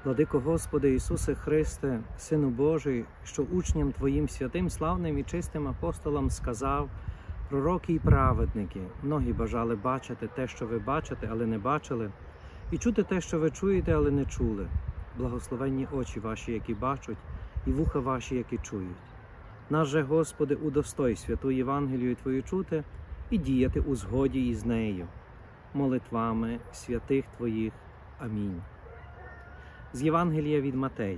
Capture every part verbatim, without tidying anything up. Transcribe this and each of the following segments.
Владико Господи Ісусе Христе, Сину Божий, що учням Твоїм святим, славним і чистим апостолам сказав: пророки і праведники, многі бажали бачити те, що ви бачите, але не бачили, і чути те, що ви чуєте, але не чули. Благословенні очі ваші, які бачать, і вуха ваші, які чують. Нас же, Господи, удостой святу Євангелію Твою чути і діяти у згоді із нею. Молитвами святих Твоїх. Амінь. З Євангелія від Матея.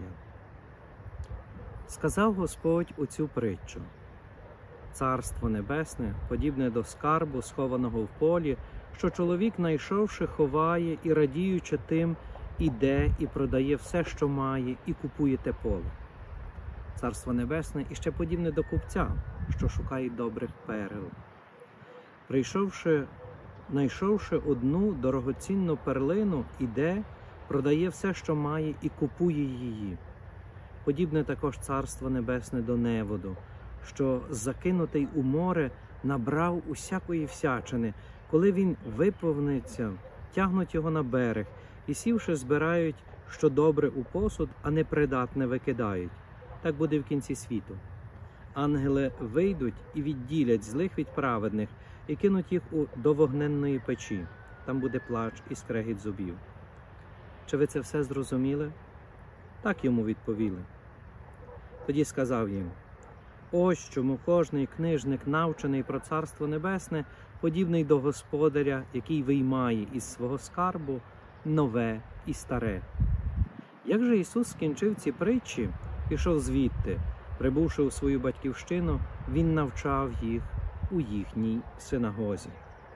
Сказав Господь у цю притчу: «Царство небесне, подібне до скарбу, схованого в полі, що чоловік, найшовши, ховає і, радіючи тим, іде і продає все, що має, і купує те поле. Царство небесне іще подібне до купця, що шукає добрих перел. Прийшовши, найшовши одну дорогоцінну перлину, іде, продає все, що має, і купує її. Подібне також Царство Небесне до неводу, що, закинутий у море, набрав усякої всячини. Коли він виповниться, тягнуть його на берег, і, сівши, збирають, що добре у посуд, а непридатне викидають. Так буде в кінці світу. Ангели вийдуть і відділять злих від праведних, і кинуть їх у, до вогненної печі. Там буде плач і скрегіт зубів». Чи ви це все зрозуміли? Так йому відповіли. Тоді сказав їм: «Ось чому кожний книжник, навчений про Царство Небесне, подібний до господаря, який виймає із свого скарбу нове і старе». Як же Ісус скінчив ці притчі, пішов звідти. Прибувши у свою батьківщину, Він навчав їх у їхній синагозі.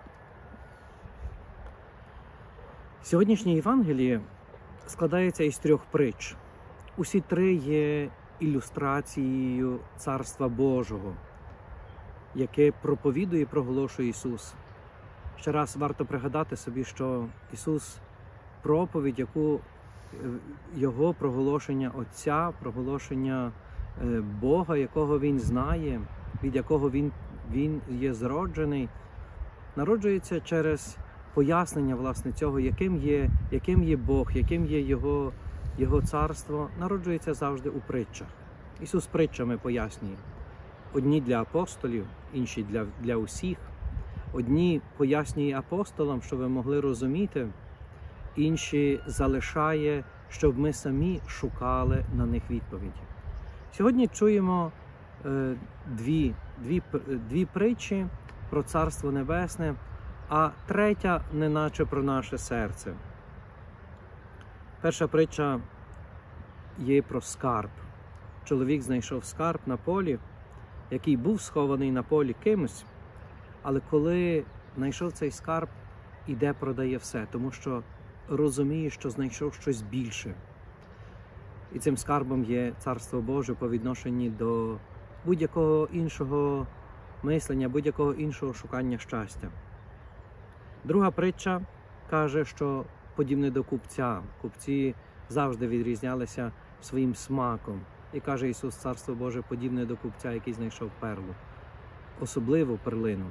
Сьогоднішнє Євангеліє складається із трьох притч. Усі три є ілюстрацією Царства Божого, яке проповідує і проголошує Ісус. Ще раз варто пригадати собі, що Ісус проповідь, яку Його проголошення Отця, проголошення Бога, якого Він знає, від якого Він, він є зроджений, народжується через пояснення, власне, цього, яким є, яким є Бог, яким є Його, Його царство, народжується завжди у притчах. Ісус притчами пояснює. Одні для апостолів, інші для, для усіх. Одні пояснює апостолам, щоб ви могли розуміти, інші залишає, щоб ми самі шукали на них відповіді. Сьогодні чуємо е, дві, дві, дві притчі про Царство Небесне, а третя неначе про наше серце. Перша притча є про скарб. Чоловік знайшов скарб на полі, який був схований на полі кимось, але коли знайшов цей скарб, іде продає все, тому що розуміє, що знайшов щось більше. І цим скарбом є Царство Боже по відношенні до будь-якого іншого мислення, будь-якого іншого шукання щастя. Друга притча каже, що подібне до купця. Купці завжди відрізнялися своїм смаком. І каже Ісус, Царство Боже подібне до купця, який знайшов перлу. Особливу перлину.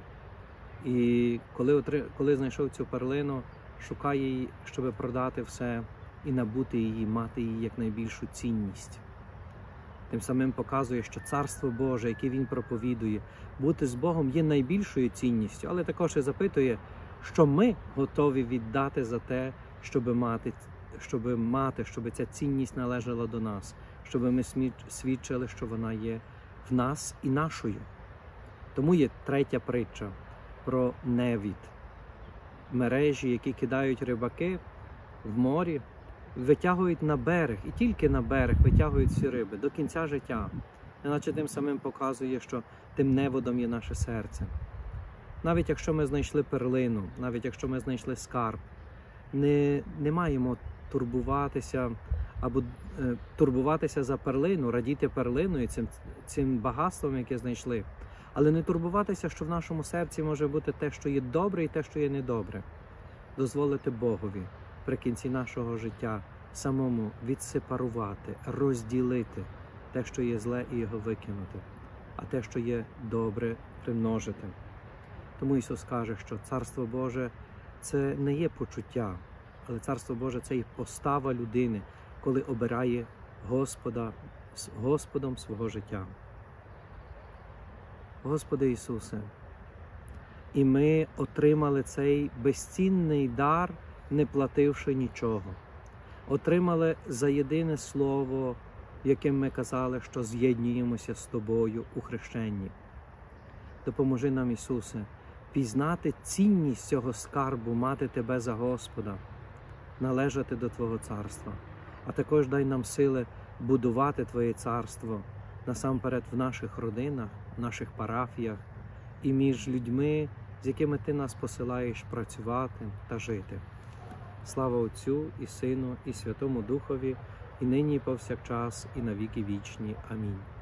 І коли, коли знайшов цю перлину, шукає її, щоб продати все і набути її, мати її як найбільшу цінність. Тим самим показує, що Царство Боже, яке Він проповідує, бути з Богом є найбільшою цінністю, але також і запитує, що ми готові віддати за те, щоб мати, щоб мати, щоб ця цінність належала до нас, щоб ми свідчили, що вона є в нас і нашою. Тому є третя притча про невід. Мережі, які кидають рибаки в морі, витягують на берег, і тільки на берег витягують всі риби до кінця життя. Іначе тим самим показує, що тим неводом є наше серце. Навіть якщо ми знайшли перлину, навіть якщо ми знайшли скарб, не, не маємо турбуватися або е, турбуватися за перлину, радіти перлиною, цим, цим багатством, яке знайшли, але не турбуватися, що в нашому серці може бути те, що є добре, і те, що є недобре. Дозволити Богові при кінці нашого життя самому відсепарувати, розділити те, що є зле, і його викинути, а те, що є добре, примножити. Тому Ісус каже, що Царство Боже – це не є почуття, але Царство Боже – це є постава людини, коли обирає Господа з Господом свого життя. Господи Ісусе, і ми отримали цей безцінний дар, не плативши нічого. Отримали за єдине слово, яким ми казали, що з'єднуємося з Тобою у хрещенні. Допоможи нам, Ісусе, пізнати цінність цього скарбу, мати Тебе за Господа, належати до Твого царства. А також дай нам сили будувати Твоє царство насамперед в наших родинах, в наших парафіях і між людьми, з якими Ти нас посилаєш працювати та жити. Слава Отцю і Сину і Святому Духові, і нині і повсякчас, і на віки вічні. Амінь.